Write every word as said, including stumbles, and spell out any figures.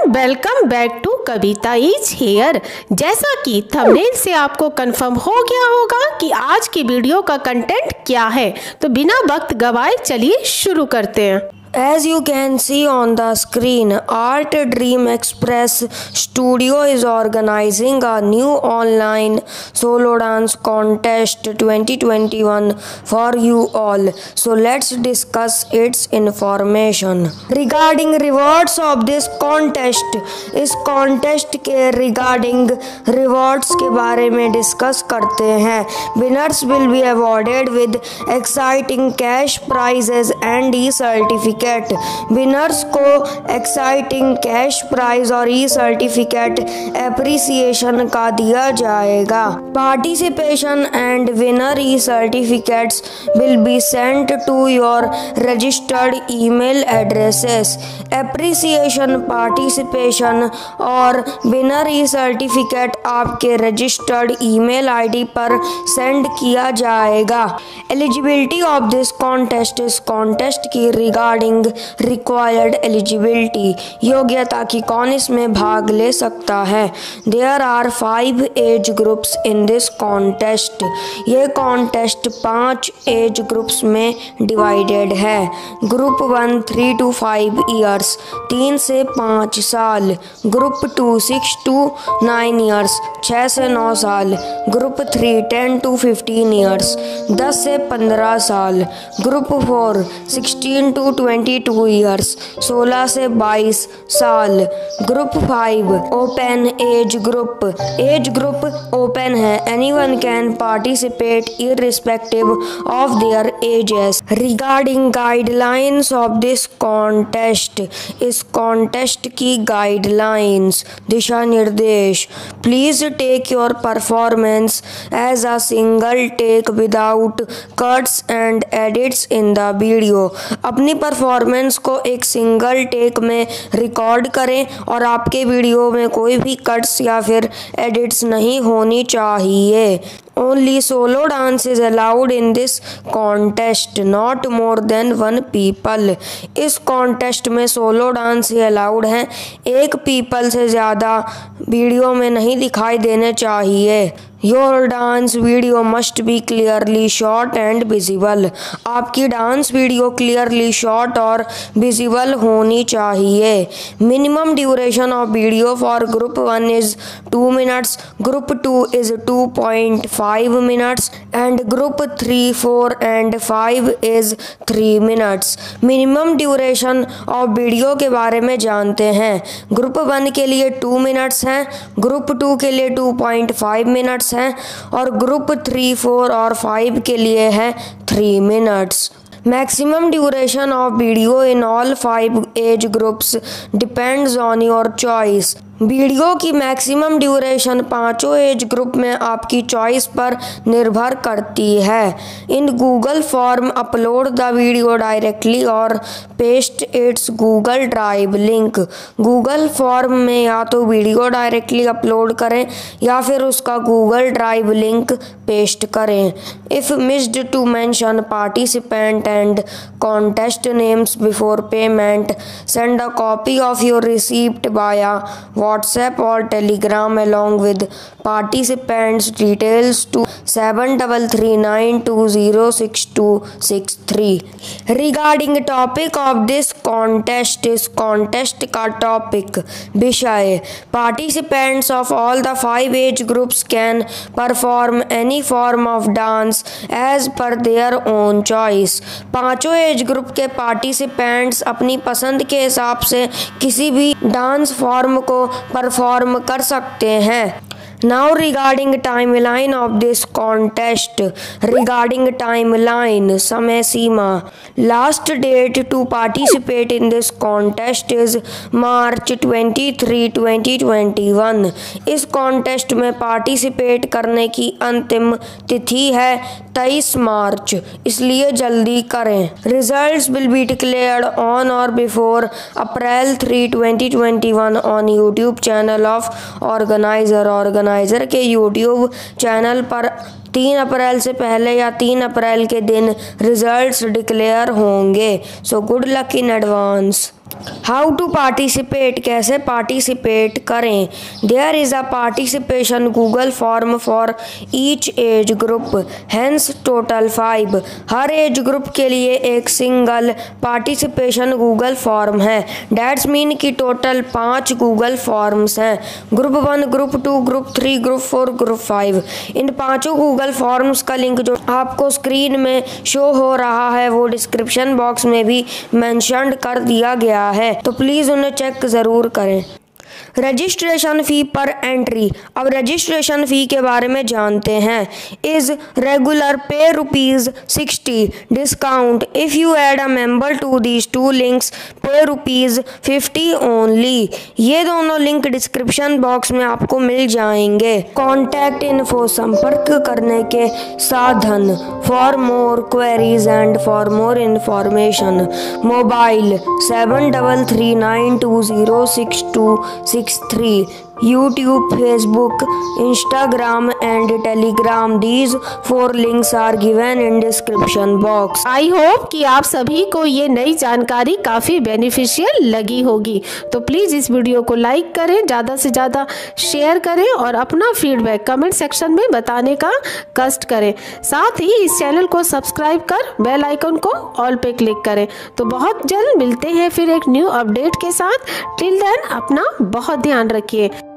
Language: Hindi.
And welcome back to Kavita is here. जैसा कि थंबनेल से आपको कंफर्म हो गया होगा कि आज की वीडियो का कंटेंट क्या है, तो बिना वक्त गवाए चलिए शुरू करते हैं। As you can see on the screen, Art Dream Express Studio is organizing a new online solo dance contest twenty twenty-one for you all. So let's discuss its information. Regarding rewards of this contest, इस contest के regarding rewards के बारे में discuss करते हैं। Winners will be awarded with exciting cash prizes and e-certificate। Winners को एक्साइटिंग कैश प्राइज और ई सर्टिफिकेट एप्रिसिएशन का दिया जाएगा। Participation and winner e certificates will be sent to your registered email addresses. Appreciation, participation और विनर ई सर्टिफिकेट आपके रजिस्टर्ड ईमेल आईडी पर सेंड किया जाएगा। एलिजिबिलिटी ऑफ दिस कॉन्टेस्ट, इस कॉन्टेस्ट की रिगार्डिंग रिक्वायर्ड एलिजिबिलिटी, योग्यता की कौन इसमें भाग ले सकता है। There are five age groups in this contest. ये कॉन्टेस्ट पांच एज ग्रुप्स में डिवाइडेड है। Group one three to five years, तीन से पाँच साल। Group two six to nine years, छः से नौ साल। Group three ten to fifteen years, दस से पंद्रह साल। Group four sixteen to twenty two years, सोलह से बाईस साल। Group five open age group, age group open है। Anyone can participate irrespective of their ages. Regarding guidelines of this contest, इस कॉन्टेस्ट की गाइडलाइंस, दिशा निर्देश। Please take your performance as a single take without cuts and edits in the video. अपनी परफॉर्मेंस को एक सिंगल टेक में रिकॉर्ड करें और आपके वीडियो में कोई भी कट्स या फिर एडिट्स नहीं होनी चाहिए। Only solo dance is allowed in this contest, not more than one people। इस कॉन्टेस्ट में सोलो डांस ही अलाउड है, एक पीपल से ज़्यादा वीडियो में नहीं दिखाई देने चाहिए। Your dance video must be clearly shot and visible. आपकी डांस वीडियो क्लियरली शॉट और विजिबल होनी चाहिए। Minimum duration of video for group one is two minutes, group two is two point five minutes and group three four and five is three minutes. Minimum duration of video के बारे में जानते हैं। ग्रुप वन के लिए टू मिनट्स हैं, ग्रुप टू के लिए टू पॉइंट फाइव मिनट्स हैं और ग्रुप थ्री फोर और फाइव के लिए है three minutes. Maximum duration of video in all five age groups depends on your choice. Video की मैक्सिमम ड्यूरेशन पाँचों एज ग्रुप में आपकी चॉइस पर निर्भर करती है। In Google form upload the video directly और paste its Google drive link. Google form में या तो वीडियो डायरेक्टली अपलोड करें या फिर उसका गूगल ड्राइव लिंक पेस्ट करें। If missed to mention participant and contest names before payment, send a copy of your receipt via WhatsApp or Telegram along with participants details to seven three three nine two zero six two six three। Regarding topic of this contest, इस contest का topic, विषय, participants of all the five age groups can perform any form of dance as per their own choice। पांचों एज ग्रुप के पार्टिसिपेंट्स अपनी पसंद के हिसाब से किसी भी डांस फॉर्म को परफॉर्म कर सकते हैं। Now regarding timeline of this contest, regarding timeline, समय सीमा, last date to participate in this contest is March twenty-third twenty twenty-one। इस contest में participate करने की अंतिम तिथि है तेईस मार्च, इसलिए जल्दी करें। Results will be declared on or before April third twenty twenty-one on YouTube channel of organizer। Organiser के यूट्यूब चैनल पर तीन अप्रैल से पहले या तीन अप्रैल के दिन रिजल्ट्स डिक्लेयर होंगे। So good luck in advance. How to participate, कैसे पार्टिसिपेट करें। There is a participation Google form for each age group, hence total five. हर एज ग्रुप के लिए एक सिंगल पार्टिसिपेशन गूगल फॉर्म है। डैट्स मीन कि टोटल पाँच गूगल फॉर्म्स हैं। Group one, group two, group three, group four, group five. इन पाँचों गूगल फॉर्म्स का लिंक जो आपको स्क्रीन में शो हो रहा है वो डिस्क्रिप्शन बॉक्स में भी मेंशन कर दिया गया है, तो प्लीज़ उन्हें चेक ज़रूर करें। रजिस्ट्रेशन फ़ी पर एंट्री, अब रजिस्ट्रेशन फ़ी के बारे में जानते हैं। Is regular pay rupees sixty, discount if you add a member to these two links pay rupees fifty only. ये दोनों लिंक डिस्क्रिप्शन बॉक्स में आपको मिल जाएंगे। कॉन्टैक्ट इन्फो, संपर्क करने के साधन। For more queries and for more information, mobile seven double three nine two zero six two six three. YouTube, Facebook, Instagram and Telegram. These four links are given in description box. I hope कि आप सभी को ये नई जानकारी काफ़ी बेनिफिशियल लगी होगी। तो प्लीज़ इस वीडियो को लाइक करें, ज़्यादा से ज़्यादा शेयर करें और अपना फीडबैक कमेंट सेक्शन में बताने का कष्ट करें। साथ ही इस चैनल को सब्सक्राइब कर बेल आइकन को ऑल पे क्लिक करें। तो बहुत जल्द मिलते हैं फिर एक न्यू अपडेट के साथ। टिल देन अपना बहुत ध्यान रखिए।